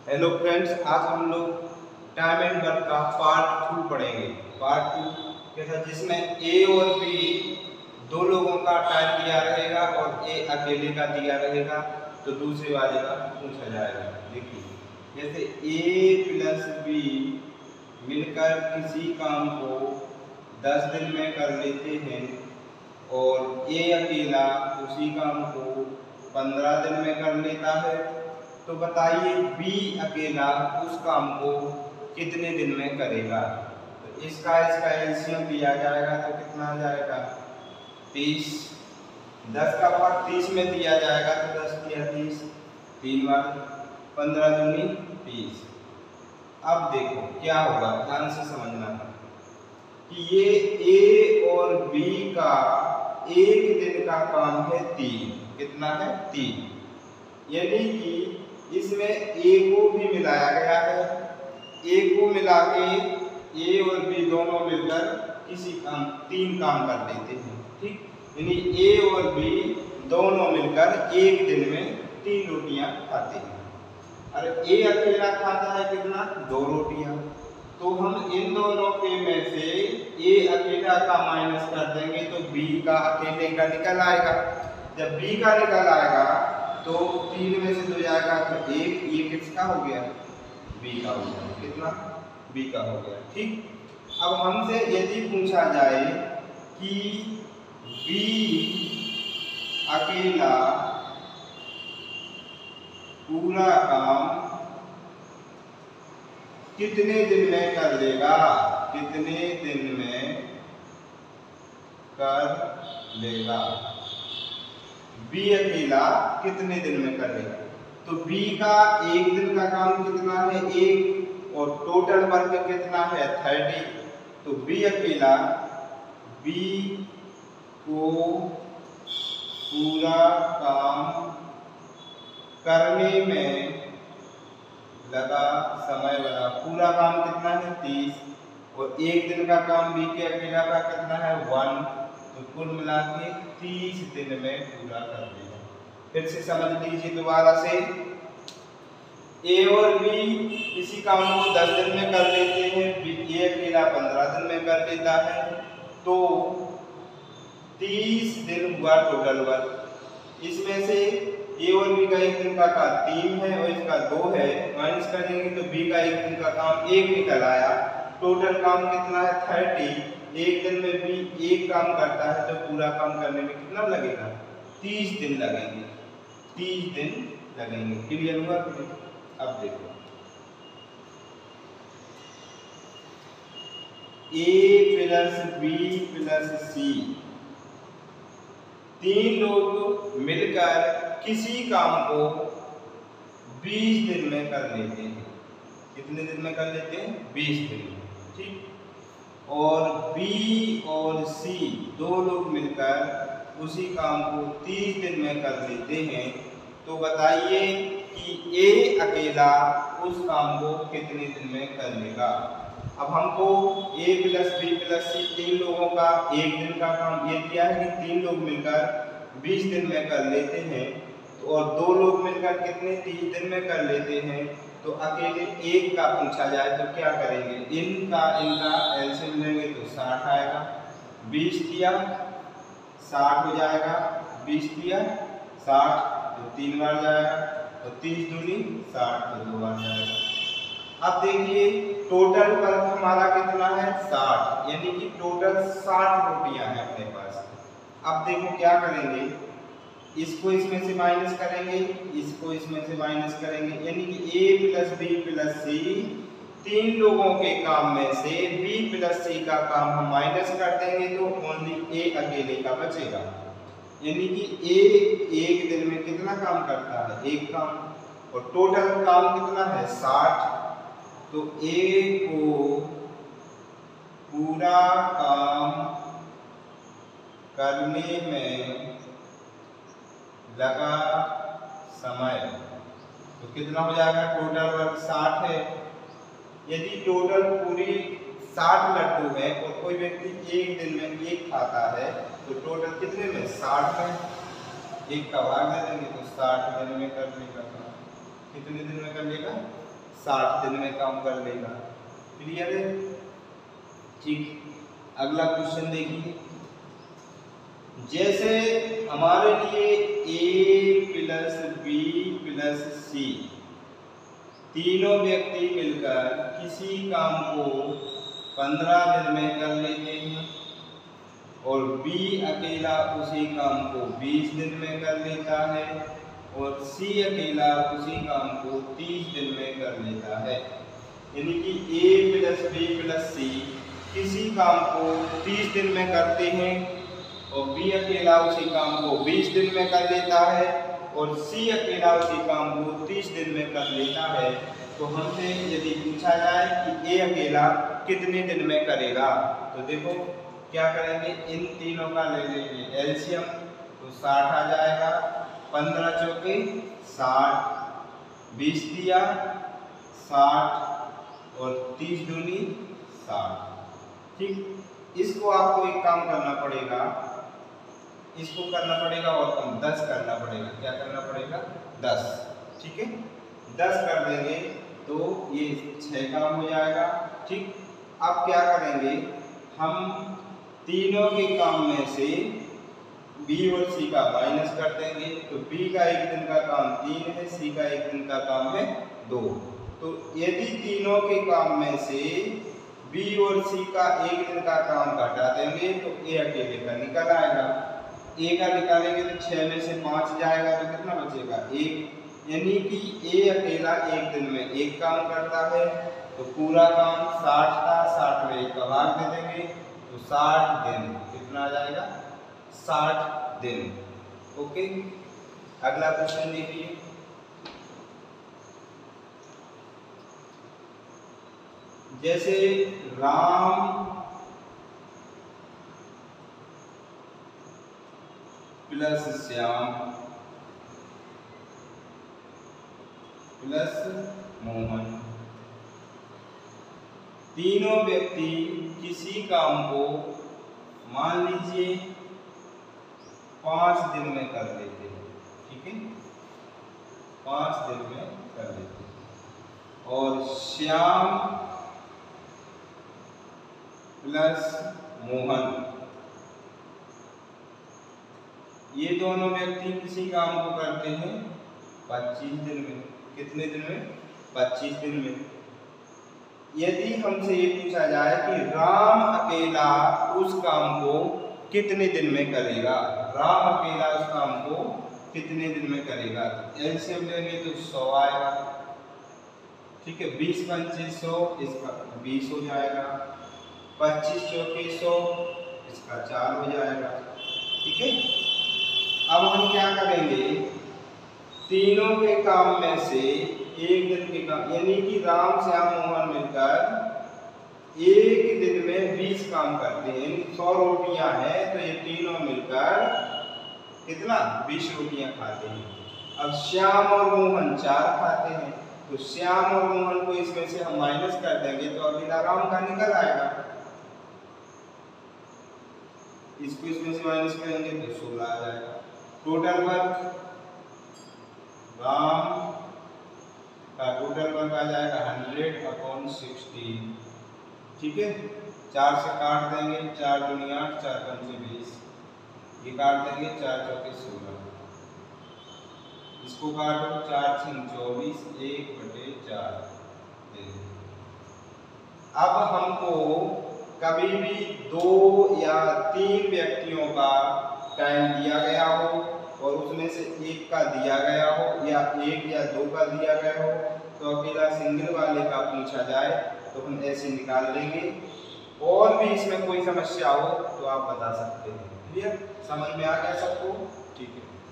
Hello friends, आज हम लोग टाइम एंड वर्क का पार्ट 2 पढ़ेंगे। पार्ट 2 कैसा, जिसमें ए और बी दो लोगों का टाइम दिया रहेगा और ए अकेले का दिया रहेगा, तो दूसरे वाले का पूछा जाएगा। देखिए, जैसे ए प्लस बी मिलकर किसी काम को 10 दिन में कर लेते हैं और ए अकेला उसी काम को 15 दिन में कर लेता है, तो बताइए बी अकेला उस काम को कितने दिन में करेगा। तो इसका एलसीएम दिया जाएगा तो कितना आ जाएगा 30। 10 का भाग 30 में दिया जाएगा तो 10 किया 30, 3 बार 15 दूनी 30। अब देखो क्या होगा, ध्यान से समझना है कि ये ए और बी का एक दिन का काम है 3। कितना है 3, यानी कि इसमें ए को भी मिलाया गया है। ए को मिला के ए और बी दोनों मिलकर किसी काम 3 काम कर लेते हैं, ठीक। यानी ए और बी दोनों मिलकर एक दिन में 3 रोटियां खाते हैं। अरे ए अकेला खाता है कितना, 2 रोटियां। तो हम इन दोनों के में से ए अकेला का माइनस कर देंगे तो बी का अकेले का निकल आएगा। जब बी का निकल आएगा तो 3 में से 2 जाएगा तो 1, ये किसका हो गया, बी का हो गया। कितना, बी का हो गया, ठीक। अब हमसे यदि पूछा जाए कि बी अकेला पूरा काम कितने दिन में कर लेगा, कितने दिन में कर लेगा, बी अकेला कितने दिन में कर लेगा। तो बी का एक दिन का काम कितना है 1 और टोटल वर्क कितना है 30। तो बी अकेला बी को पूरा काम करने में लगा समय लगा, पूरा काम कितना है 30 और एक दिन का काम बी के अकेला का कितना है 1, तो कुल मिला के 30 दिन में पूरा कर देगा। फिर से समझ लीजिए दोबारा से, ए और बी किसी काम को 10 दिन में कर लेते हैं, ए अकेला 15 दिन में कर लेता है, तो 30 दिन हुआ टोटल वर्क। इसमें से ए और बी का एक दिन का काम 3 है और इसका 2 है, माइनस करेंगे तो बी का एक दिन का काम 1 निकल आया। टोटल काम कितना है 30। एक दिन में बी एक काम करता है तो पूरा काम करने में कितना लगेगा 30 दिन लगेंगे, 30 दिन लगेंगे। क्लियर हुआ। अब देखो, A plus B plus C 3 लोग मिलकर किसी काम को 20 दिन में कर लेते हैं। कितने दिन में कर लेते हैं 20 दिन में, ठीक। और बी और सी 2 लोग मिलकर उसी काम को 30 दिन में कर लेते हैं, तो बताइए कि ए अकेला उस काम को कितने दिन में कर लेगा। अब हमको A plus B plus C 3 लोगों का एक दिन का काम ये दिया है कि 3 लोग मिलकर 20 दिन में कर लेते हैं, तो और 2 लोग मिलकर कितने 30 दिन में कर लेते हैं, तो अकेले एक का पूछा जाए तो क्या करेंगे, इनका एलसीएम लेंगे तो 60 आएगा। 20 दिया 60 हो जाएगा, 20 दिया 60 तो 3 बार जाएगा, तो 30 दूनी 60 तो 2 बार जाएगा। अब देखिए टोटल वर्क हमारा कितना है 60, यानी कि टोटल 60 रोटियां हैं अपने पास। अब देखो क्या करेंगे, इसको इसमें से माइनस करेंगे, इसको इसमें से माइनस करेंगे, यानी कि A plus B plus C 3 लोगों के काम में से बी प्लस सी का काम हम माइनस कर देंगे तो ओनली ए अकेले का बचेगा। यानी कि ए एक दिन में कितना काम करता है, एक काम, और टोटल काम कितना है 60। तो ए को पूरा काम करने में लगा समय, तो कितना हो जाएगा, टोटल वर्क 60 है। यदि टोटल पूरी 60 लड्डू है और कोई व्यक्ति एक दिन में एक खाता है, तो टोटल कितने में 60 में एक का भाग दे देंगे तो 60 दिन में कर लेगा। कितने दिन में कर लेगा 60 दिन में काम कर लेगा। क्लियर है? ठीक, अगला क्वेश्चन देखिए। जैसे हमारे लिए A plus B plus C तीनों व्यक्ति मिलकर किसी काम को 15 दिन में कर लेते हैं और B अकेला उसी काम को 20 दिन में कर लेता है और C अकेला उसी काम को 30 दिन में कर लेता है, यानी कि A plus B plus C किसी काम को 30 दिन में करते हैं और B अकेला उसी काम को 20 दिन में कर लेता है और C अकेला उसी काम को 30 दिन में कर लेता है, तो हमसे यदि पूछा जाए कि A अकेला कितने दिन में करेगा, तो देखो क्या करेंगे, इन तीनों का ले लेंगे एलसीएम, तो 60 आ जाएगा, 15 चौके 60, 20 दिया 60 और 30 दूनी 60। ठीक, इसको आपको एक काम करना पड़ेगा, इसको करना पड़ेगा और कम 10 करना पड़ेगा। क्या करना पड़ेगा? 10। ठीक है, 10 कर देंगे तो ये 6 काम हो जाएगा। ठीक, अब क्या करेंगे, हम तीनों के काम में से B और C का माइनस कर देंगे, तो B का एक दिन का काम 3 है, C का एक दिन का काम है 2। तो यदि तीनों के काम में से B और C का एक दिन का काम घटा देंगे तो A अकेले का निकल आएगा। A का निकालेंगे तो 6 में से 5 जाएगा तो कितना बचेगा? 1, यानी कि A अकेला एक दिन में एक काम करता है, तो पूरा काम 60 था, 60 में 1 का भाग दे देंगे तो 60 दिन, कितना आ जाएगा? 60 दिन। ओके, अगला क्वेश्चन देखिए। जैसे राम प्लस श्याम प्लस मोहन तीनों व्यक्ति किसी काम को मान लीजिए 5 दिन में कर लेते हैं। ठीक है, 5 दिन में कर लेते हैं। और श्याम प्लस मोहन ये दोनों व्यक्ति किसी काम को करते हैं 25 दिन में। कितने दिन में? 25 दिन में। यदि हमसे ये पूछा जाए कि राम अकेला उस काम को कितने दिन में करेगा, राम अकेला उस काम को कितने दिन में करेगा, तो एलसीएम लेंगे तो 100 आएगा। ठीक है, 20 पंचे 100, इसका 20 हो जाएगा, 25 चौके 100, इसका 4 हो जाएगा। ठीक है, अब हम क्या करेंगे, तीनों के काम में से एक दिन के काम, यानी कि राम श्याम मोहन मिलकर एक दिन में 20 काम करते हैं, 100 रोटियां हैं तो ये तीनों मिलकर कितना? 20 रोटियां खाते हैं। अब श्याम और मोहन 4 खाते हैं, तो श्याम और मोहन को इसमें से हम माइनस कर देंगे तो अकेला राम का निकल आएगा। इसको इसमें से माइनस करेंगे तो 16 आ जाएगा। टोटल वर्क राम का टोटल वर्क आ जाएगा 100/16। ठीक है, 4 से काट देंगे, 4 दूनी 8, 4 पंचे 20, ये काट देंगे, 4 चौके 16, इसको काटो, 4 छीन 24, 1/4। अब हमको कभी भी 2 या 3 व्यक्तियों का टाइम दिया गया हो और उसमें से एक का दिया गया हो या 1 या 2 का दिया गया हो, तो अकेला सिंगल वाले का पूछा जाए तो हम ऐसे निकाल लेंगे। और भी इसमें कोई समस्या हो तो आप बता सकते हैं। क्लियर? समझ में आ गया सबको? ठीक है।